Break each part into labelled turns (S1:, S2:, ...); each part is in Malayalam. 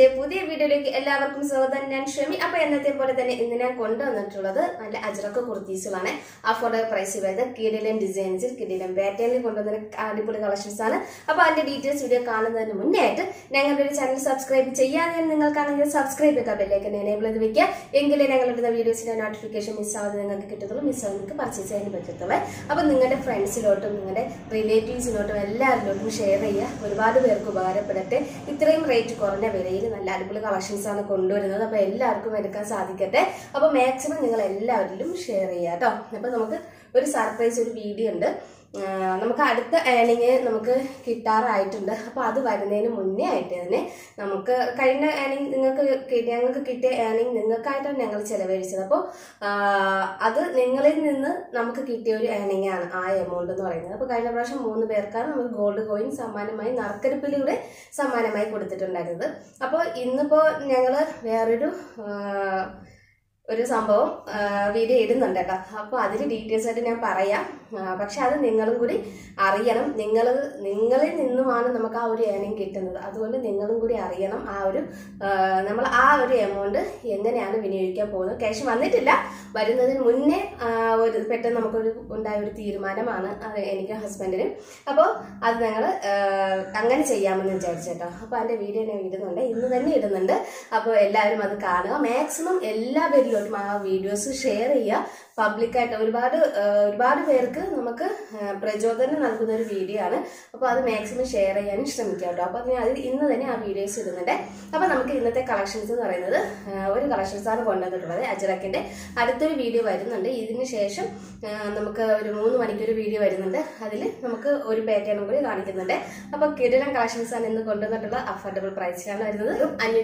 S1: ബ്ലോഗ്സിന്റെ പുതിയ വീഡിയോയിലേക്ക് എല്ലാവർക്കും സ്വാഗതം. ഞാൻ ഷമി. അപ്പോൾ എന്നത്തെ പോലെ തന്നെ ഇന്ന് ഞാൻ കൊണ്ടുവന്നിട്ടുള്ളത് നല്ല അജ്രക്ക് കുർത്തീസുകളാണ്. അഫോർഡബിൾ പ്രൈസിൽ വരുന്നത് കിടിലൻ ഡിസൈൻസിൽ കിടിലൻ പാറ്റേണിൽ കൊണ്ടുവന്ന അടിപൊളി കളക്ഷൻസ് ആണ്. അപ്പോൾ അതിന്റെ ഡീറ്റെയിൽസ് വീഡിയോ കാണുന്നതിന് മുന്നേ ആയിട്ട് ഞങ്ങളുടെ ഒരു ചാനൽ സബ്സ്ക്രൈബ് ചെയ്യാതെ നിങ്ങൾക്കാണെങ്കിൽ സബ്സ്ക്രൈബ് ചെയ്യുക, ബെല്ലൈക്കൻ എനേബിൾ ചെയ്ത് വെക്കുക. എങ്കിലേ ഞങ്ങളുടെ വീഡിയോസിന്റെ നോട്ടിഫിക്കേഷൻ മിസ്സാവാതെ നിങ്ങൾക്ക് കിട്ടത്തുള്ളൂ. മിസ്സാവാതെ നിങ്ങൾക്ക് പർച്ചേസ് ചെയ്യാൻ പറ്റത്തുള്ളൂ. അപ്പോൾ നിങ്ങളുടെ ഫ്രണ്ട്സിലോട്ടും നിങ്ങളുടെ റിലേറ്റീവ്സിനോട്ടും എല്ലാവരിലോട്ടും ഷെയർ ചെയ്യുക. ഒരുപാട് പേർക്ക് ഉപകാരപ്പെടട്ടെ. ഇത്രയും റേറ്റ് കുറഞ്ഞ വിലയിൽ നല്ല അടിപൊളി കളക്ഷൻസ് ആണ് കൊണ്ടുവരുന്നത്. അപ്പോൾ എല്ലാവർക്കും എടുക്കാൻ സാധിക്കട്ടെ. അപ്പോൾ മാക്സിമം നിങ്ങൾ എല്ലാവരിലും ഷെയർ ചെയ്യുക കേട്ടോ. അപ്പോൾ നമുക്ക് ഒരു സർപ്രൈസ് ഒരു വീഡിയോ ഉണ്ട്. നമുക്ക് അടുത്ത ഏണിങ് നമുക്ക് കിട്ടാറായിട്ടുണ്ട്. അപ്പോൾ അത് വരുന്നതിന് മുന്നേ ആയിട്ട് തന്നെ നമുക്ക് കഴിഞ്ഞ ഏണിങ് ഞങ്ങൾക്ക് കിട്ടിയ ഏണിങ് നിങ്ങൾക്കായിട്ടാണ് ഞങ്ങൾ ചെലവഴിച്ചത്. അപ്പോൾ അത് നിങ്ങളിൽ നിന്ന് നമുക്ക് കിട്ടിയ ഒരു ഏണിങ് ആണ് ആ എമൗണ്ട് എന്ന് പറയുന്നത്. അപ്പോൾ കഴിഞ്ഞ പ്രാവശ്യം 3 പേർക്കാണ് നമുക്ക് ഗോൾഡ് കോയിൻ സമ്മാനമായി നറുക്കെടുപ്പിലൂടെ സമ്മാനമായി കൊടുത്തിട്ടുണ്ടായിരുന്നത്. അപ്പോൾ ഇന്നിപ്പോൾ ഞങ്ങൾ വേറൊരു സംഭവം വീഡിയോ ഇടുന്നുണ്ട് കേട്ടോ. അപ്പോൾ അതിന് ഡീറ്റെയിൽസ് ആയിട്ട് ഞാൻ പറയാം. പക്ഷെ അത് നിങ്ങളും കൂടി അറിയണം. നിങ്ങളിൽ നിന്നുമാണ് നമുക്ക് ആ ഒരു ഏണിങ് കിട്ടുന്നത്. അതുകൊണ്ട് നിങ്ങളും കൂടി അറിയണം നമ്മൾ ആ ഒരു എമൗണ്ട് എങ്ങനെയാണ് വിനിയോഗിക്കാൻ പോകുന്നത്. ക്യാഷ് വന്നിട്ടില്ല, വരുന്നതിന് മുന്നേ പെട്ടെന്ന് നമുക്കൊരു ഉണ്ടായ ഒരു തീരുമാനമാണ് അത് എനിക്കും ഹസ്ബൻഡിനും. അപ്പോൾ അത് ഞങ്ങൾ അങ്ങനെ ചെയ്യാമെന്ന് വിചാരിച്ചേട്ടോ. അപ്പോൾ അതിൻ്റെ വീഡിയോ ഞാൻ ഇടുന്നുണ്ട്, ഇന്ന് തന്നെ ഇടുന്നുണ്ട്. അപ്പോൾ എല്ലാവരും അത് കാണുക. മാക്സിമം എല്ലാ പേരിലോട്ടും ആ വീഡിയോസ് ഷെയർ ചെയ്യുക. പബ്ലിക്കായിട്ട് ഒരുപാട് പേർക്ക് നമുക്ക് പ്രചോദനം നൽകുന്ന ഒരു വീഡിയോ ആണ്. അപ്പോൾ അത് മാക്സിമം ഷെയർ ചെയ്യാനും ശ്രമിക്കാം കേട്ടോ. അപ്പോൾ ഞാൻ ഇന്ന് തന്നെ ആ വീഡിയോസ് ഇടുന്നുണ്ട്. അപ്പോൾ നമുക്ക് ഇന്നത്തെ കളക്ഷൻസ് എന്ന് പറയുന്നത് ഒരു കളക്ഷൻസാണ് കൊണ്ടുവന്നിട്ടുള്ളത്. അജ്രക്കിന്റെ അടുത്തൊരു വീഡിയോ വരുന്നുണ്ട്. ഇതിന് ശേഷം നമുക്ക് ഒരു 3 മണിക്കൊരു വീഡിയോ വരുന്നുണ്ട്. അതിൽ നമുക്ക് ഒരു പാറ്റേണും കൂടി കാണിക്കുന്നുണ്ട്. അപ്പോൾ കിടിലൻ കളക്ഷൻസ് ആണ് ഇന്ന് കൊണ്ടുവന്നിട്ടുള്ളത്. അഫോർഡബിൾ പ്രൈസിലാണ് വരുന്നത്.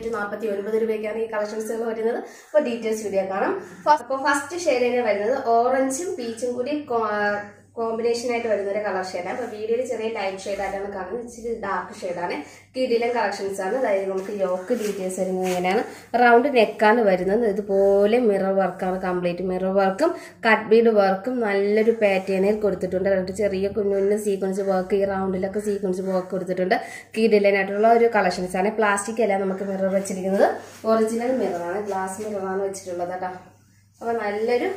S1: 549 രൂപയ്ക്കാണ് ഈ കളക്ഷൻസുകൾ വരുന്നത്. അപ്പോൾ ഡീറ്റെയിൽസ് വീഡിയോ കാണാം. അപ്പോൾ ഫസ്റ്റ് ഷെയ്ഡിന് വരുന്നത് ഓറഞ്ചും പീച്ചും കൂടി കോമ്പിനേഷൻ ആയിട്ട് വരുന്ന ഒരു കളർ ഷെയ്ഡാണ്. അപ്പോൾ വീഡിയോയിൽ ചെറിയ ലൈറ്റ് ഷെയ്ഡായിട്ടാണ് കാണുന്നത്. ഇച്ചിരി ഡാർക്ക് ഷെയ്ഡാണ്. കിടിലൻ കളക്ഷൻസ് ആണ്. അതായത് നമുക്ക് യോക്ക് ഡീറ്റെയിൽസ് വരുന്നത് എങ്ങനെയാണ്. റൗണ്ട് നെക്കാണ് വരുന്നത്. ഇതുപോലെ മിറർ വർക്കാണ്, കംപ്ലീറ്റ് മിറർ വർക്കും കട്ട് ബീഡ് വർക്കും നല്ലൊരു പാറ്റേണിൽ കൊടുത്തിട്ടുണ്ട്. രണ്ട് ചെറിയ കുഞ്ഞു സീക്വൻസ് വർക്ക്, ഈ റൗണ്ടിലൊക്കെ സീക്വൻസ് വർക്ക് കൊടുത്തിട്ടുണ്ട്. കിടിലനായിട്ടുള്ള ഒരു കളക്ഷൻസ് ആണ്. പ്ലാസ്റ്റിക് അല്ല നമുക്ക് മിറർ വെച്ചിരിക്കുന്നത്, ഒറിജിനൽ മിററാണ്, ഗ്ലാസ് മിററാണ് വെച്ചിട്ടുള്ളത് കേട്ടോ. അപ്പോൾ നല്ലൊരു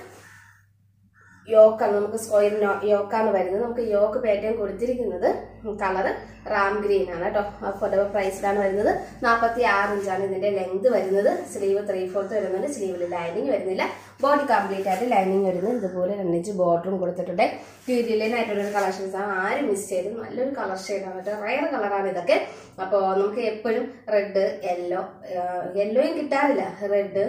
S1: യോക്കാണ്, നമുക്ക് സ്ക്വയർ യോക്കാണ് വരുന്നത്. നമുക്ക് യോക്ക് പാറ്റേൺ കൊടുത്തിരിക്കുന്നത് കളറ് റാം ഗ്രീൻ ആണ് കേട്ടോ. അഫോർഡബിൾ പ്രൈസിലാണ് വരുന്നത്. 46 ഇഞ്ചാണ് ഇതിന്റെ ലെങ്ത് വരുന്നത്. സ്ലീവ് 3/4 വരുന്നുണ്ട്. സ്ലീവിൽ ലൈനിങ് വരുന്നില്ല. ബോഡി കംപ്ലീറ്റ് ആയിട്ട് ലൈനിങ് വരുന്നത്. ഇതുപോലെ 2 ഇഞ്ച് ബോർഡറും കൊടുത്തിട്ടുണ്ട്. കിടിലനായിട്ടുള്ളൊരു കളക്ഷൻസ് ആണ്. ആരും മിസ് ചെയ്ത് നല്ലൊരു കളർ ഷെയ്ഡാണ് കേട്ടോ. റയർ കളറാണ് ഇതൊക്കെ. അപ്പോൾ നമുക്ക് എപ്പോഴും റെഡ്, യെല്ലോയും കിട്ടാറില്ല. റെഡ്,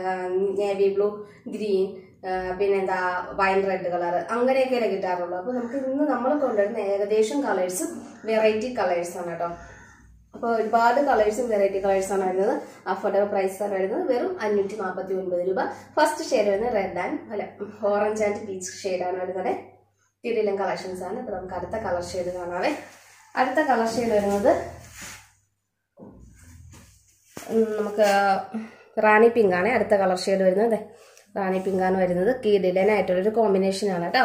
S1: നേവി ബ്ലൂ, ഗ്രീൻ, പിന്നെന്താ വൈൻ റെഡ് കളർ, അങ്ങനെയൊക്കെയാണ് കിട്ടാറുള്ളൂ. അപ്പോൾ നമുക്ക് ഇന്ന് നമ്മൾ കൊണ്ടുവരുന്ന ഏകദേശം കളേഴ്സ് വെറൈറ്റി കളേഴ്സ് ആണ് കേട്ടോ. അപ്പോൾ ഒരുപാട് കളേഴ്സും വെറൈറ്റി കളേഴ്സാണ് വരുന്നത്. അഫോർഡബിൾ പ്രൈസാണ് വരുന്നത്. വെറും 549 രൂപ. ഫസ്റ്റ് ഷെയ്ഡ് വരുന്നത് ഓറഞ്ച് ആൻഡ് പീച്ച് ഷെയ്ഡാണ് വരുന്നത്. കിടിലൻ കളക്ഷൻസ് ആണ്. ഇപ്പോൾ നമുക്ക് അടുത്ത കളർ ഷെയ്ഡ് കാണാവേ. അടുത്ത കളർ ഷെയ്ഡ് വരുന്നത് നമുക്ക് റാണി പിങ്ക് ആണ്. അടുത്ത കളർ ഷെയ്ഡ് വരുന്നത് റാണി പിങ്ക് ആണ് വരുന്നത്. കിടിലനായിട്ടുള്ളൊരു കോമ്പിനേഷൻ ആണ് കേട്ടോ.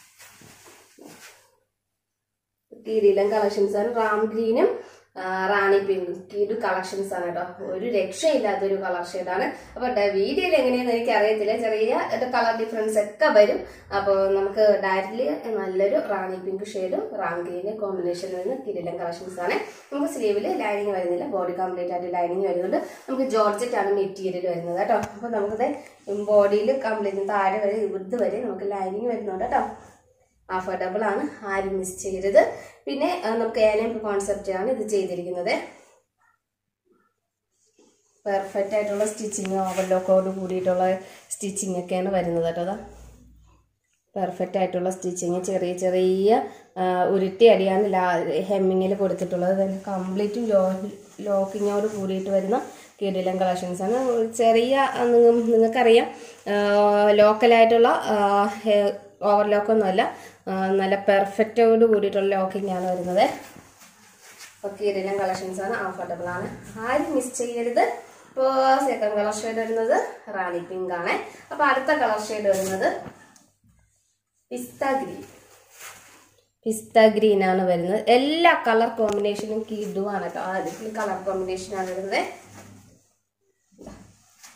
S1: കിടിലൻ കളക്ഷൻസ് ആണ്. റാം ഗ്രീനും റാണി പിങ്കും കിടു കളക്ഷൻസ് ആണ് കേട്ടോ. ഒരു രക്ഷയില്ലാത്തൊരു കളർ ഷെയ്ഡാണ്. അപ്പോൾ വീഡിയോയിൽ എങ്ങനെയാണെന്ന് എനിക്ക് അറിയത്തില്ല, ചെറിയ കളർ ഡിഫറൻസ് ഒക്കെ വരും. അപ്പോൾ നമുക്ക് ഡയറക്റ്റ്ലി നല്ലൊരു റാണി പിങ്ക് ഷെയ്ഡും റാം ഗ്രീനും കോമ്പിനേഷൻ വരുന്ന കിടിലൻ കളക്ഷൻസ് ആണ്. നമുക്ക് സ്ലീവിൽ ലൈനിങ് വരുന്നില്ല, ബോഡി കംപ്ലീറ്റ് ആയിട്ട് ലൈനിങ് വരുന്നുണ്ട്. നമുക്ക് ജോർജറ്റ് ആണ് മെറ്റീരിയൽ വരുന്നത് കേട്ടോ. അപ്പോൾ നമുക്കത് ബോഡിയിൽ കംപ്ലീറ്റ് താഴെ വരെ ഇത് വരെ നമുക്ക് ലൈനിങ് വരുന്നുണ്ട് കേട്ടോ. അഫോർഡബിൾ ആണ്, ആരും മിസ് ചെയ്യരുത്. പിന്നെ നമുക്ക് ഏലം കോൺസെപ്റ്റ് ആണ് ഇത് ചെയ്തിരിക്കുന്നത്. പെർഫെക്റ്റ് ആയിട്ടുള്ള സ്റ്റിച്ചിങ്, ഓവർലോക്കോട് കൂടിയിട്ടുള്ള സ്റ്റിച്ചിങ് ഒക്കെയാണ് വരുന്നത് കേട്ടോ. പെർഫെക്റ്റ് ആയിട്ടുള്ള സ്റ്റിച്ചിങ്, ചെറിയ ഉരുട്ടി അടിയാണ് ഹെമ്മിങ്ങിൽ കൊടുത്തിട്ടുള്ളത്. കംപ്ലീറ്റും ലോക്കിങ്ങോട് കൂടിയിട്ട് വരുന്ന കിടിലൻ കളക്ഷൻസ് ആണ്. നിങ്ങൾക്കറിയാം, ലോക്കലായിട്ടുള്ള ഓവർലോക്കൊന്നുമല്ല, നല്ല പെർഫെക്റ്റോട് കൂടിയിട്ടുള്ള ലോക്കിംഗ് ആണ് വരുന്നത്. അപ്പോൾ കിടിലൻ കളക്ഷൻസ് ആണ്, അഫോർഡബിൾ ആണ്, ആരും മിസ് ചെയ്യരുത്. ഇപ്പോൾ സെക്കൻഡ് കളർ ഷെയ്ഡ് വരുന്നത് റാണി പിങ്ക് ആണ്. അപ്പോൾ അടുത്ത കളർ ഷെയ്ഡ് വരുന്നത് പിസ്ത ഗ്രീൻ ആണ് വരുന്നത്. എല്ലാ കളർ കോമ്പിനേഷനും കിടുവാണ് കേട്ടോ. അതിൽ കളർ കോമ്പിനേഷൻ ആണ് വരുന്നത്.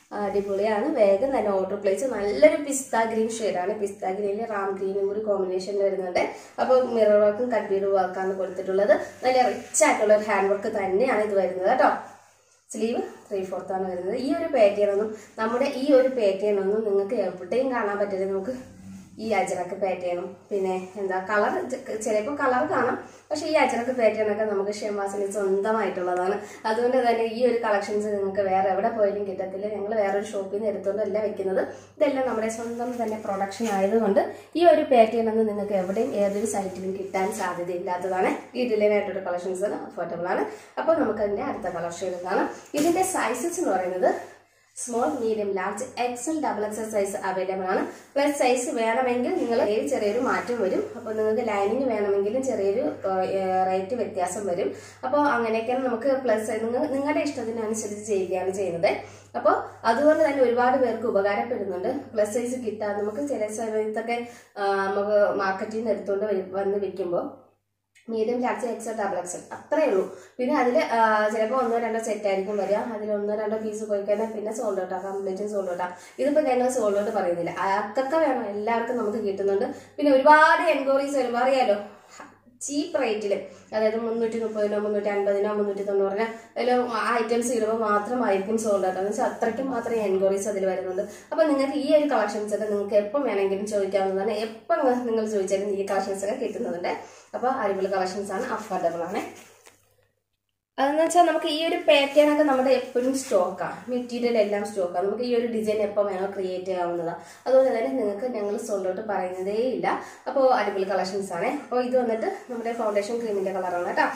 S1: അടിപൊളിയാണ്. വേഗം തന്നെ ഓർഡർ പ്ലേസ്. നല്ലൊരു പിസ്ത ഗ്രീൻ ഷെയ്ഡാണ്. പിസ്ത ഗ്രീനിൽ റാം ഗ്രീനും കൂടി കോമ്പിനേഷൻ വരുന്നുണ്ട്. അപ്പോൾ മിറർ വർക്കും കട്ട് ബീഡ് വർക്കാണ് കൊടുത്തിട്ടുള്ളത്. നല്ല റിച്ച് ആയിട്ടുള്ള ഒരു ഹാൻഡ് വർക്ക് തന്നെയാണ് ഇത് വരുന്നത് കേട്ടോ. സ്ലീവ് 3/4 ആണ് വരുന്നത്. ഈ ഒരു പാറ്റേൺ ഒന്നും നമ്മുടെ ഈ ഒരു പാറ്റേൺ ഒന്നും നിങ്ങൾക്ക് എവിടെയും കാണാൻ പറ്റില്ല. നമുക്ക് ഈ അജറക്ക് പാറ്റേണും പിന്നെ എന്താ കളർ ചിലപ്പോൾ കളർ കാണാം, പക്ഷെ ഈ അജറക്ക് പാറ്റേൺ ഒക്കെ നമുക്ക് ഷെമാസിന് സ്വന്തമായിട്ടുള്ളതാണ്. അതുകൊണ്ട് തന്നെ ഈ ഒരു കളക്ഷൻസ് നിങ്ങൾക്ക് വേറെ എവിടെ പോയാലും കിട്ടത്തില്ല. ഞങ്ങൾ വേറൊരു ഷോപ്പിൽ നിന്ന് എടുത്തുകൊണ്ടല്ല വെക്കുന്നത്. ഇതെല്ലാം നമ്മുടെ സ്വന്തം തന്നെ പ്രൊഡക്ഷൻ ആയതുകൊണ്ട് ഈ ഒരു പാറ്റേൺ ഒന്നും നിങ്ങൾക്ക് എവിടെയും ഏതൊരു സൈറ്റിലും കിട്ടാൻ സാധ്യതയില്ലാത്തതാണ്. ഈ ഡിലൈനായിട്ടൊരു കളക്ഷൻസ് അഫോർഡബിൾ ആണ്. അപ്പോൾ നമുക്ക് അതിൻ്റെ അടുത്ത കളർ ഷെയ്ഡ് കാണാം. ഇതിൻ്റെ സൈസസ് എന്ന് പറയുന്നത് small, medium, large, XL, XXL size available ആണ്. പ്ലസ് സൈസ് വേണമെങ്കിൽ നിങ്ങൾ ചെറിയൊരു മാറ്റം വരും. അപ്പോൾ നിങ്ങൾക്ക് ലൈനിങ് വേണമെങ്കിലും ചെറിയൊരു റേറ്റ് വ്യത്യാസം വരും. അപ്പോൾ അങ്ങനെയൊക്കെയാണ് നമുക്ക് പ്ലസ് നിങ്ങളുടെ ഇഷ്ടത്തിനനുസരിച്ച് ചെയ്യുകയാണ് ചെയ്യുന്നത്. അപ്പോൾ അതുപോലെ തന്നെ ഒരുപാട് പേർക്ക് ഉപകാരപ്പെടുന്നുണ്ട്. പ്ലസ് സൈസ് കിട്ടാൻ നമുക്ക് ചില സമയത്തൊക്കെ നമുക്ക് മാർക്കറ്റിൽ നിന്ന് എടുത്തുകൊണ്ട് വന്ന് വിൽക്കുമ്പോൾ മീഡിയം, ലാർജ്, XXL, XXL അത്രയേ ഉള്ളൂ. പിന്നെ അതിൽ ചിലപ്പോൾ 1-2 സെറ്റ് ആയിരിക്കും വരിക. അതിൽ 1-2 പീസ് പോയി കഴിഞ്ഞാൽ പിന്നെ സോൾഡ് ഔട്ടാ, കംപ്ലീറ്റും സോൾഡ് ഔട്ടാ. ഇതിപ്പോൾ ഞങ്ങൾ സോൾഡ് ഔട്ട് പറയുന്നില്ല, ആർക്കൊക്കെ വേണം എല്ലാവർക്കും നമുക്ക് കിട്ടുന്നുണ്ട്. പിന്നെ ഒരുപാട് എൻക്വയറീസ് വരുമ്പോൾ അറിയാലോ ചീപ്പ് റേറ്റിൽ, അതായത് 330-നോ 350-നോ 390-നോ അതിൽ ഐറ്റംസ് ഇടുമ്പോൾ മാത്രമായിരിക്കും സോൾഡ് ഔട്ട്. എന്ന് വെച്ചാൽ അത്രയ്ക്കും മാത്രമേ എൻക്വയറീസ് അതിൽ വരുന്നുണ്ട്. അപ്പോൾ നിങ്ങൾക്ക് ഈ ഒരു കളക്ഷൻസ് ഒക്കെ നിങ്ങൾക്ക് എപ്പം വേണമെങ്കിലും ചോദിക്കാവുന്നതാണ്. എപ്പം നിങ്ങൾ ചോദിച്ചാലും ഈ കളക്ഷൻസ് ഒക്കെ കിട്ടുന്നുണ്ട്. അപ്പോൾ അടിപൊളി കളക്ഷൻസ് ആണ്, അഫോർഡബിൾ ആണ്. അതെന്ന് വെച്ചാൽ നമുക്ക് ഈ ഒരു പാറ്റേൺ ഒക്കെ നമ്മുടെ എപ്പോഴും സ്റ്റോക്കാണ്, മെറ്റീരിയൽ എല്ലാം സ്റ്റോക്കാണ്. നമുക്ക് ഈ ഒരു ഡിസൈൻ എപ്പോൾ വേണോ ക്രിയേറ്റ് ചെയ്യാവുന്നതാണ്. അതുകൊണ്ട് തന്നെ നിങ്ങൾക്ക് ഞങ്ങൾ സോൾഡ് ഔട്ട് പറയുന്നതേ ഇല്ല. അപ്പോൾ അടിപൊളി കളക്ഷൻസ് ആണ്. അപ്പോൾ ഇത് വന്നിട്ട് നമ്മുടെ ഫൗണ്ടേഷൻ ക്രീമിന്റെ കളറാണ് കേട്ടോ.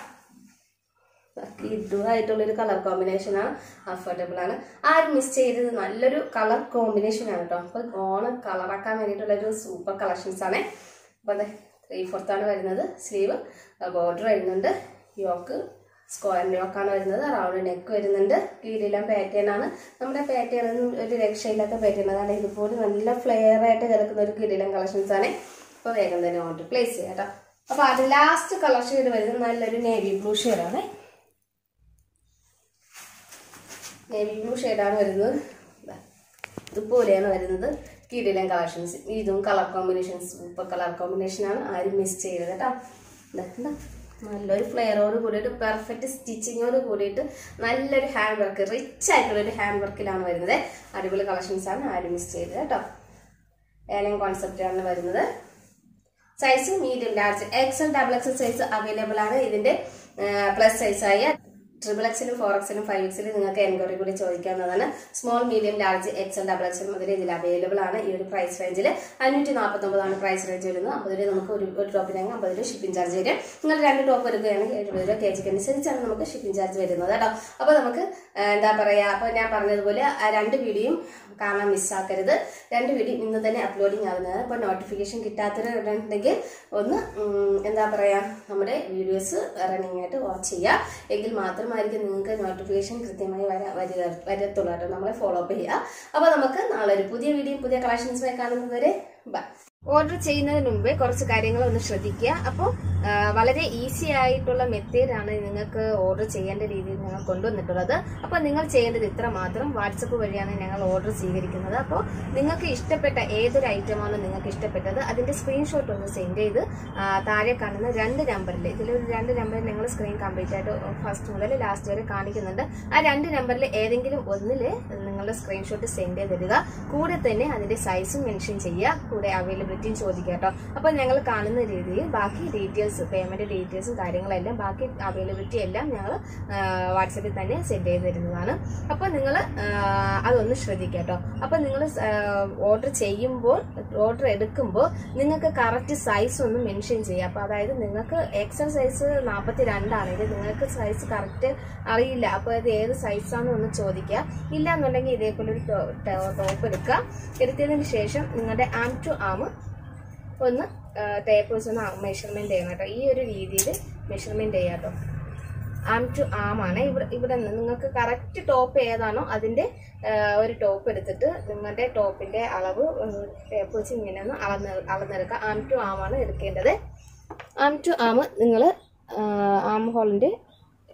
S1: ഇതുമായിട്ടുള്ളൊരു കളർ കോമ്പിനേഷനാണ്, അഫോർഡബിൾ ആണ്. ആരും മിസ് ചെയ്തത് നല്ലൊരു കളർ കോമ്പിനേഷൻ ആണ് കേട്ടോ. അപ്പോൾ ഓണം കളറാക്കാൻ വേണ്ടിയിട്ടുള്ളൊരു സൂപ്പർ കളക്ഷൻസ് ആണ്. അപ്പോൾ അതെ 3/4 ആണ് വരുന്നത്. സ്ലീവ് ബോർഡർ വരുന്നുണ്ട്. യോക്ക് സ്ക്വയർ യോക്കാണ് വരുന്നത്. റൗണ്ട് നെക്ക് വരുന്നുണ്ട്. കീഴിലെല്ലാം പാറ്റേൺ ആണ്. നമ്മുടെ പാറ്റേൺ ഒന്നും ഒരു രക്ഷയില്ലാത്ത പാറ്റേൺ. അതാണ് ഇതുപോലെ നല്ല ഫ്ലെയർ ആയിട്ട് കിടക്കുന്ന ഒരു കീഴിലും കളക്ഷൻസ് ആണ്. അപ്പോൾ വേഗം തന്നെ ഓർഡർ പ്ലേസ് ചെയ്യാം കേട്ടോ. അപ്പോൾ അത് ലാസ്റ്റ് കളർ ഷെയ്ഡ് വരുന്നത് നല്ലൊരു നേവി ബ്ലൂ ഷെയ്ഡാണ്. നേവി ബ്ലൂ ഷെയ്ഡാണ് വരുന്നത്. ഇതുപോലെയാണ് വരുന്നത് കീഴിലും കളക്ഷൻസ്. ഇതും കളർ കോമ്പിനേഷൻസ് സൂപ്പർ കളർ കോമ്പിനേഷനാണ്. ആരും മിസ് ചെയ്തത് കേട്ടോ. നല്ലൊരു ഫ്ലെയറോട് കൂടിയിട്ട് പെർഫെക്റ്റ് സ്റ്റിച്ചിങ്ങോട് കൂടിയിട്ട് നല്ലൊരു ഹാൻഡ് വർക്ക്, റിച്ച് ആയിട്ടുള്ളൊരു ഹാൻഡ് വർക്കിലാണ് വരുന്നത്. അടിപൊളി കളക്ഷൻസ് ആണ്, ആരും മിസ് ചെയ്തത് കേട്ടോ. ഏലം കോൺസെപ്റ്റാണ് വരുന്നത്. Size medium, large, XXL, XXL size available ആണ്. ഇതിന്റെ പ്ലസ് സൈസായ XXL, 4XL, 5XL നിങ്ങൾക്ക് എൻക്വയറി കൂടി ചോദിക്കാവുന്നതാണ്. Small, medium, large, XXL, XXL മുതൽ ഇതിൽ അവൈലബിൾ ആണ്. ഈ ഒരു പ്രൈസ് റേഞ്ചിൽ 549 പ്രൈസ് റേഞ്ച് വരുന്നത്. 50 രൂപ നമുക്ക് ഒരു ടോപ്പിനാണെങ്കിൽ 50 രൂപ ഷിപ്പിംഗ് ചാർജ് വരും. നിങ്ങൾ 2 ടോപ്പ് എടുക്കുകയാണെങ്കിൽ 70 രൂപ KG അനുസരിച്ചാണ് നമുക്ക് ഷിപ്പിംഗ് ചാർജ് വരുന്നത് കേട്ടോ. അപ്പോൾ നമുക്ക് എന്താ പറയുക, അപ്പോൾ ഞാൻ പറഞ്ഞതുപോലെ 2 വീഡിയോയും കാണാൻ മിസ്സാക്കരുത്. 2 വീഡിയോ ഇന്ന് തന്നെ അപ്ലോഡിങ് ആവുന്നത്. അപ്പോൾ നോട്ടിഫിക്കേഷൻ കിട്ടാത്തവരുണ്ടെങ്കിൽ ഒന്ന് എന്താ പറയുക നമ്മുടെ വീഡിയോസ് റണ്ണിങ് ആയിട്ട് വാച്ച് ചെയ്യുക. എങ്കിൽ മാത്രമായിരിക്കും നിങ്ങൾക്ക് നോട്ടിഫിക്കേഷൻ കൃത്യമായി വരത്തുള്ളൂ കേട്ടോ. നമ്മളെ ഫോളോ അപ്പ് ചെയ്യുക. അപ്പോൾ നമുക്ക് നാളെ ഒരു പുതിയ വീഡിയോ പുതിയ കളക്ഷൻസുമായി കാണുന്നതുവരെ ബൈ. ഓർഡർ ചെയ്യുന്നതിന് മുമ്പേ കുറച്ച് കാര്യങ്ങൾ ഒന്ന് ശ്രദ്ധിക്കുക. അപ്പോൾ വളരെ ഈസി ആയിട്ടുള്ള മെത്തേഡാണ് നിങ്ങൾക്ക് ഓർഡർ ചെയ്യേണ്ട രീതിയിൽ ഞങ്ങൾ കൊണ്ടുവന്നിട്ടുള്ളത്. അപ്പോൾ നിങ്ങൾ ചെയ്യേണ്ടത് ഇത്ര മാത്രം. വാട്സപ്പ് വഴിയാണ് ഞങ്ങൾ ഓർഡർ സ്വീകരിക്കുന്നത്. അപ്പോൾ നിങ്ങൾക്ക് ഇഷ്ടപ്പെട്ട ഏതൊരു ഐറ്റമാണോ നിങ്ങൾക്ക് ഇഷ്ടപ്പെട്ടത് അതിന്റെ സ്ക്രീൻഷോട്ട് ഒന്ന് സെൻഡ് ചെയ്ത് താഴെ കാണുന്ന 2 നമ്പറിൽ, ഇതിലൊരു 2 നമ്പറിൽ ഞങ്ങൾ സ്ക്രീൻ കംപ്ലീറ്റ് ആയിട്ട് ഫസ്റ്റ് മുതൽ ലാസ്റ്റ് വരെ കാണിക്കുന്നുണ്ട്. ആ 2 നമ്പറിൽ ഏതെങ്കിലും ഒന്നിൽ നിങ്ങളുടെ സ്ക്രീൻഷോട്ട് സെൻഡ് ചെയ്തിടുക. കൂടെ തന്നെ അതിന്റെ സൈസും മെൻഷൻ ചെയ്യുക. കൂടെ അവൈലബിലിറ്റിയും ചോദിക്കുക കേട്ടോ. അപ്പോൾ ഞങ്ങൾ കാണുന്ന രീതിയിൽ ബാക്കി ഡീറ്റെയിൽസ്, പേയ്മെന്റ് ഡീറ്റെയിൽസും കാര്യങ്ങളെല്ലാം ബാക്കി അവൈലബിലിറ്റി എല്ലാം ഞങ്ങൾ വാട്സപ്പിൽ തന്നെ സെൻഡ് ചെയ്ത് തരുന്നതാണ്. അപ്പോൾ നിങ്ങൾ അതൊന്ന് ശ്രദ്ധിക്കുക കേട്ടോ. അപ്പോൾ നിങ്ങൾ ഓർഡർ ചെയ്യുമ്പോൾ, ഓർഡർ എടുക്കുമ്പോൾ നിങ്ങൾക്ക് കറക്റ്റ് സൈസ് ഒന്ന് മെൻഷൻ ചെയ്യുക. അപ്പോൾ അതായത് നിങ്ങൾക്ക് XL സൈസ് 42 ആണെങ്കിൽ നിങ്ങൾക്ക് സൈസ് കറക്റ്റ് അറിയില്ല. അപ്പോൾ അത് ഏത് സൈസാണെന്ന് ഒന്ന് ചോദിക്കുക. ഇല്ല എന്നുണ്ടെങ്കിൽ ഇതേപോലെ ഒരു ടോപ്പ് എടുക്കുക. എടുത്തതിന് ശേഷം നിങ്ങളുടെ ആം ടു ആം ഒന്ന് ടേപ്പ് വെച്ച് ഒന്ന് മെഷർമെന്റ് ചെയ്യണം കേട്ടോ. ഈ ഒരു രീതിയിൽ മെഷർമെന്റ് ചെയ്യാം കേട്ടോ. ആം ടു ആം ആണ്. ഇവിടെ നിന്ന് നിങ്ങൾക്ക് കറക്റ്റ് ടോപ്പ് ഏതാണോ അതിന്റെ ഒരു ടോപ്പ് എടുത്തിട്ട് നിങ്ങളുടെ ടോപ്പിന്റെ അളവ് ടേപ്പ് വെച്ച് ഇങ്ങനെ ഒന്ന് അളന്നെടുക്കുക. ആം ടു ആം ആണ് എടുക്കേണ്ടത്. ആം ടു ആം നിങ്ങൾ ആം ഹോളിന്റെ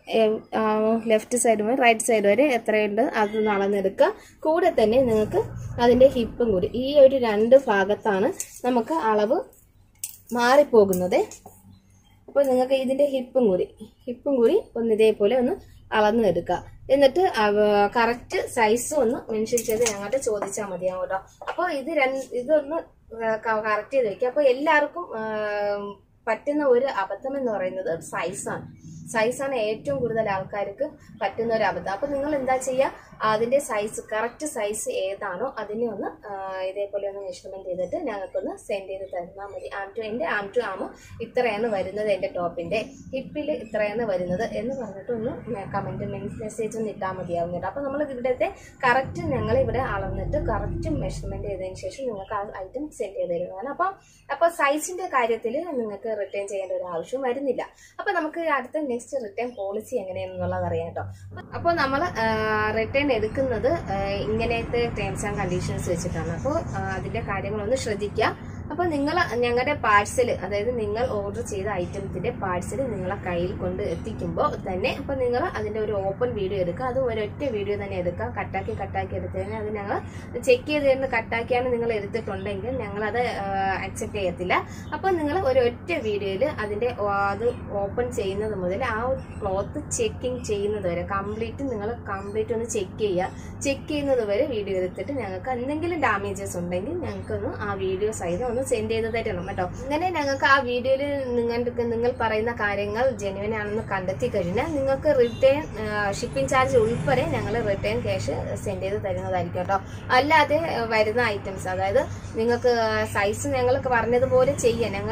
S1: ലെഫ്റ്റ് സൈഡ് മുതൽ റൈറ്റ് സൈഡ് വരെ എത്രയുണ്ട് അതൊന്ന് അളന്നെടുക്കുക. കൂടെ തന്നെ നിങ്ങൾക്ക് അതിൻ്റെ ഹിപ്പും കൂടി ഈ ഒരു 2 ഭാഗത്താണ് നമുക്ക് അളവ് മാറിപ്പോകുന്നത്. അപ്പോൾ നിങ്ങൾക്ക് ഇതിൻ്റെ ഹിപ്പും കൂടി ഒന്ന് ഇതേപോലെ ഒന്ന് അളന്നെടുക്കുക. എന്നിട്ട് കറക്റ്റ് സൈസ് ഒന്ന് മെൻഷൻ ചെയ്ത് ഞങ്ങളുടെ ചോദിച്ചാൽ മതിയാവും കേട്ടോ. അപ്പോൾ ഇതൊന്ന് കറക്റ്റ് ചെയ്ത് വെക്കുക. അപ്പോൾ എല്ലാവർക്കും പറ്റുന്ന ഒരു അബദ്ധം എന്ന് പറയുന്നത് സൈസാണ് ഏറ്റവും കൂടുതൽ ആൾക്കാർക്ക് പറ്റുന്ന ഒരു അബദ്ധം. അപ്പോൾ നിങ്ങൾ എന്താ ചെയ്യുക, അതിൻ്റെ കറക്റ്റ് സൈസ് ഏതാണോ അതിനെ ഒന്ന് ഇതേപോലെ ഒന്ന് മെഷർമെൻറ്റ് ചെയ്തിട്ട് ഞങ്ങൾക്കൊന്ന് സെൻഡ് ചെയ്ത് തന്നാൽ മതി. എൻ്റെ ആം ടു ആം ഇത്രയാണ് വരുന്നത്, എൻ്റെ ടോപ്പിൻ്റെ ഹിപ്പിൽ ഇത്രയാണ് വരുന്നത് എന്ന് പറഞ്ഞിട്ട് ഒന്ന് കമൻറ്റ് മെസ്സേജ് ഒന്ന് ഇട്ടാൽ മതിയാവും കേട്ടോ. അപ്പോൾ നമ്മൾ ഇവിടുത്തെ കറക്റ്റ് ഞങ്ങളിവിടെ അളന്നിട്ട് കറക്റ്റ് മെഷർമെൻറ്റ് ചെയ്തതിന് ശേഷം നിങ്ങൾക്ക് ആ ഐറ്റം സെൻഡ് ചെയ്ത് തരുന്നതാണ്. അപ്പോൾ സൈസിൻ്റെ കാര്യത്തിൽ നിങ്ങൾക്ക് റിട്ടേൺ ചെയ്യേണ്ട ഒരു ആവശ്യം വരുന്നില്ല. അപ്പോൾ നമുക്ക് അടുത്ത നെക്സ്റ്റ് റിട്ടേൺ പോളിസി എങ്ങനെയാണെന്നുള്ളത് അറിയാം കേട്ടോ. അപ്പോൾ നമ്മൾ റിട്ടേൺ എടുക്കുന്നത് ഇങ്ങനത്തെ ടേംസ് ആൻഡ് കണ്ടീഷൻസ് വെച്ചിട്ടാണ്. അപ്പോൾ അതിൻ്റെ കാര്യങ്ങളൊന്ന് ശ്രദ്ധിക്കുക. അപ്പോൾ ഞങ്ങളുടെ പാഴ്സൽ, അതായത് നിങ്ങൾ ഓർഡർ ചെയ്ത ഐറ്റത്തിൻ്റെ പാഴ്സൽ നിങ്ങളെ കയ്യിൽ കൊണ്ട് എത്തിക്കുമ്പോൾ തന്നെ അപ്പോൾ നിങ്ങൾ അതിൻ്റെ ഒരു ഓപ്പൺ വീഡിയോ എടുക്കുക. അത് ഒരൊറ്റ വീഡിയോ തന്നെ എടുക്കുക. കട്ടാക്കി എടുത്തു കഴിഞ്ഞാൽ അത് ഞങ്ങൾ ചെക്ക് ചെയ്ത് തരുന്ന കട്ടാക്കിയാണ് നിങ്ങൾ എടുത്തിട്ടുണ്ടെങ്കിൽ ഞങ്ങളത് അക്സെപ്റ്റ് ചെയ്യത്തില്ല. അപ്പോൾ നിങ്ങൾ ഒരൊറ്റ വീഡിയോയിൽ അത് ഓപ്പൺ ചെയ്യുന്നത് മുതൽ ആ ക്ലോത്ത് ചെക്കിങ് ചെയ്യുന്നത് വരെ കംപ്ലീറ്റ് ഒന്ന് ചെക്ക് ചെയ്യുന്നത് വരെ വീഡിയോ എടുത്തിട്ട് ഞങ്ങൾക്ക് എന്തെങ്കിലും ഡാമേജസ് ഉണ്ടെങ്കിൽ ഞങ്ങൾക്കൊന്ന് ആ വീഡിയോ സഹിതം സെൻഡ് ചെയ്ത് തരണം കേട്ടോ. അങ്ങനെ ഞങ്ങൾക്ക് ആ വീഡിയോയിൽ നിങ്ങൾ പറയുന്ന കാര്യങ്ങൾ ജെന്യുവൻ ആണെന്ന് കണ്ടെത്തി കഴിഞ്ഞാൽ നിങ്ങൾക്ക് റിട്ടേൺ ഷിപ്പിംഗ് ചാർജ് ഉൾപ്പെടെ ഞങ്ങൾ റിട്ടേൺ ക്യാഷ് സെൻഡ് ചെയ്ത് തരുന്നതായിരിക്കും കേട്ടോ. അല്ലാതെ വരുന്ന ഐറ്റംസ്, അതായത് നിങ്ങൾക്ക് സൈസ് ഞങ്ങൾക്ക് പറഞ്ഞതുപോലെ ചെയ്യാം. ഞങ്ങൾ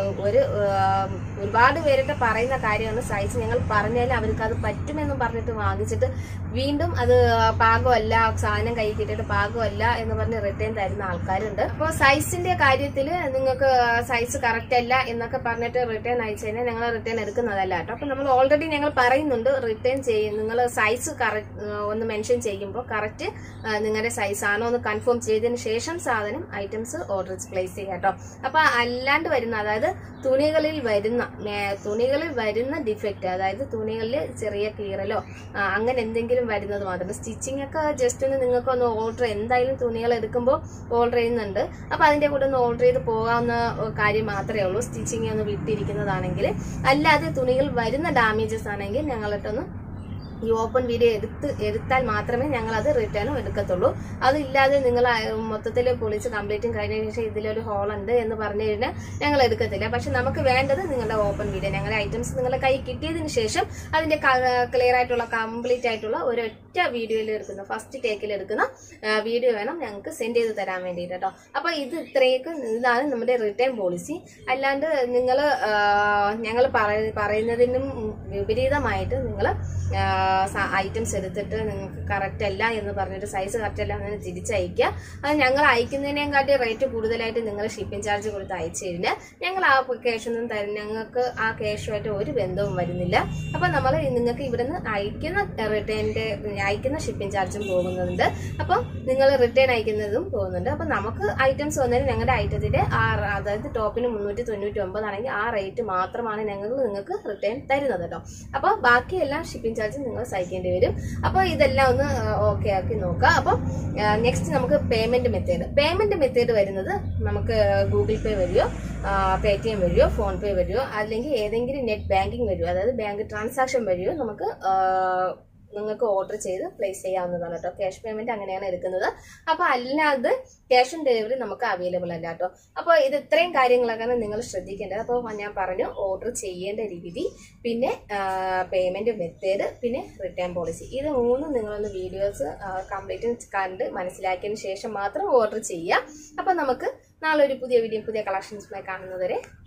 S1: ഒരുപാട് പേരുടെ പറയുന്ന കാര്യമാണ് സൈസ് ഞങ്ങൾ പറഞ്ഞാൽ അവർക്ക് അത് പറ്റുമെന്നും പറഞ്ഞിട്ട് വാങ്ങിച്ചിട്ട് വീണ്ടും അത് പാകമല്ല, സാധനം കൈ കിട്ടിയിട്ട് പാകമല്ല എന്ന് പറഞ്ഞ് റിട്ടേൺ തരുന്ന ആൾക്കാരുണ്ട്. അപ്പോൾ സൈസിന്റെ കാര്യത്തിൽ നിങ്ങൾക്ക് സൈസ് കറക്റ്റ് അല്ല എന്നൊക്കെ പറഞ്ഞിട്ട് റിട്ടേൺ അയച്ചു കഴിഞ്ഞാൽ ഞങ്ങൾ റിട്ടേൺ എടുക്കുന്നതല്ല കേട്ടോ. അപ്പോൾ നമ്മൾ ഓൾറെഡി ഞങ്ങൾ പറയുന്നുണ്ട്, റിട്ടേൺ നിങ്ങൾ സൈസ് ഒന്ന് മെൻഷൻ ചെയ്യുമ്പോൾ കറക്റ്റ് നിങ്ങളുടെ സൈസ് ആണോ എന്ന് കൺഫേം ചെയ്തതിന് ശേഷം ഐറ്റംസ് ഓർഡർ പ്ലേസ് ചെയ്യുക കേട്ടോ. അപ്പോൾ അല്ലാണ്ട് വരുന്ന, അതായത് തുണികളിൽ വരുന്ന ഡിഫക്റ്റ്, അതായത് തുണികളിൽ ചെറിയ കീറലോ അങ്ങനെ എന്തെങ്കിലും വരുന്നത് മാത്രം. സ്റ്റിച്ചിങ് ഒക്കെ ജസ്റ്റ് ഒന്ന് നിങ്ങൾക്കൊന്ന് ഓർഡർ, എന്തായാലും തുണികൾ എടുക്കുമ്പോൾ ഓർഡർ ചെയ്യുന്നുണ്ട്. അപ്പോൾ അതിൻ്റെ കൂടെ ഒന്ന് ഓർഡർ ചെയ്ത് പോകാവുന്ന കാര്യം മാത്രമേ ഉള്ളൂ, സ്റ്റിച്ചിങ് ഒന്ന് വിട്ടിരിക്കുന്നതാണെങ്കിൽ. അല്ലാതെ തുണികൾ വരുന്ന ഡാമേജസ് ആണെങ്കിൽ ഞങ്ങളിട്ടൊന്ന് ഈ ഓപ്പൺ വീഡിയോ എടുത്താൽ മാത്രമേ ഞങ്ങൾ അത് റിട്ടേണും എടുക്കത്തുള്ളൂ. അതില്ലാതെ നിങ്ങൾ മൊത്തത്തിൽ പൊളിച്ച് കംപ്ലീറ്റും കഴിഞ്ഞതിന് ശേഷം ഇതിലൊരു ഹോൾ ഉണ്ട് എന്ന് പറഞ്ഞു കഴിഞ്ഞാൽ ഞങ്ങൾ എടുക്കത്തില്ല. പക്ഷെ നമുക്ക് വേണ്ടത് നിങ്ങളുടെ ഓപ്പൺ വീഡിയോ, ഞങ്ങളുടെ ഐറ്റംസ് നിങ്ങളുടെ കൈ കിട്ടിയതിന് ശേഷം അതിന്റെ ക്ലിയർ ആയിട്ടുള്ള കംപ്ലീറ്റ് ആയിട്ടുള്ള ഒരൊറ്റ വീഡിയോയിൽ എടുക്കുന്ന, ഫസ്റ്റ് ടേക്കിൽ എടുക്കുന്ന വീഡിയോ വേണം ഞങ്ങൾക്ക് സെൻഡ് ചെയ്ത് തരാൻ വേണ്ടിയിട്ട് കേട്ടോ. അപ്പോൾ ഇതാണ് നമ്മുടെ റിട്ടേൺ പോളിസി. അല്ലാണ്ട് ഞങ്ങൾ പറയുന്നതിനും വിപരീതമായിട്ട് നിങ്ങൾ ഐറ്റംസ് എടുത്തിട്ട് നിങ്ങൾക്ക് കറക്റ്റ് അല്ല എന്ന് പറഞ്ഞിട്ട് സൈസ് കറക്റ്റ് അല്ല എന്ന് തിരിച്ചയക്കുക. അത് ഞങ്ങൾ അയക്കുന്നതിനേക്കാട്ടി റേറ്റ് കൂടുതലായിട്ട് നിങ്ങൾ ഷിപ്പിംഗ് ചാർജ് കൊടുത്ത് അയച്ചു കഴിഞ്ഞാൽ ഞങ്ങൾ ആ ക്യാഷൊന്നും ഞങ്ങൾക്ക് ആ ക്യാഷുമായിട്ട് ഒരു ബന്ധവും വരുന്നില്ല. അപ്പം നമ്മൾ നിങ്ങൾക്ക് ഇവിടുന്ന് അയക്കുന്ന ഷിപ്പിംഗ് ചാർജും പോകുന്നുണ്ട്. അപ്പം നിങ്ങൾ റിട്ടേൺ അയക്കുന്നതും പോകുന്നുണ്ട്. അപ്പം നമുക്ക് ഐറ്റംസ് വന്നതിന് ഞങ്ങളുടെ ഐറ്റത്തിന്റെ അതായത് ടോപ്പിന് 399 ആണെങ്കിൽ ആ റേറ്റ് മാത്രമാണ് നിങ്ങൾക്ക് റിട്ടേൺ തരുന്നത് കേട്ടോ. അപ്പോൾ ബാക്കിയെല്ലാം ഷിപ്പിംഗ് ചാർജ് നിങ്ങൾ സഹിക്കേണ്ടി വരും. അപ്പോൾ ഇതെല്ലാം ഒന്ന് ഓക്കെ ആക്കി നോക്കുക. അപ്പം നെക്സ്റ്റ് നമുക്ക് പേയ്മെന്റ് മെത്തേഡ് വരുന്നത് നമുക്ക് ഗൂഗിൾ പേ വഴിയോ പേടിഎം വഴിയോ ഫോൺ പേ വഴിയോ അല്ലെങ്കിൽ ഏതെങ്കിലും നെറ്റ് ബാങ്കിങ് വഴിയോ, അതായത് ബാങ്ക് ട്രാൻസാക്ഷൻ വഴിയോ നിങ്ങൾക്ക് ഓർഡർ ചെയ്ത് പ്ലേസ് ചെയ്യാവുന്നതാണ് കേട്ടോ. ക്യാഷ് പേയ്മെന്റ് അങ്ങനെയാണ് എടുക്കുന്നത്. അപ്പോൾ അല്ലാതെ ക്യാഷ് ഓൺ ഡെലിവറി നമുക്ക് അവൈലബിൾ അല്ല കേട്ടോ. അപ്പോൾ ഇത് ഇത്രയും കാര്യങ്ങളൊക്കെയാണ് നിങ്ങൾ ശ്രദ്ധിക്കേണ്ടത്. അപ്പോൾ ഞാൻ പറഞ്ഞു ഓർഡർ ചെയ്യേണ്ട രീതി, പിന്നെ പേയ്മെന്റ് മെത്തേഡ്, പിന്നെ റിട്ടേൺ പോളിസി. ഇത് മൂന്നും നിങ്ങളൊന്ന് വീഡിയോസ് കംപ്ലീറ്റ് കണ്ട് മനസ്സിലാക്കിയതിന് ശേഷം മാത്രം ഓർഡർ ചെയ്യുക. അപ്പോൾ നമുക്ക് നാളെ ഒരു പുതിയ വീഡിയോ പുതിയ കളക്ഷൻസുമായി കാണുന്നതുവരെ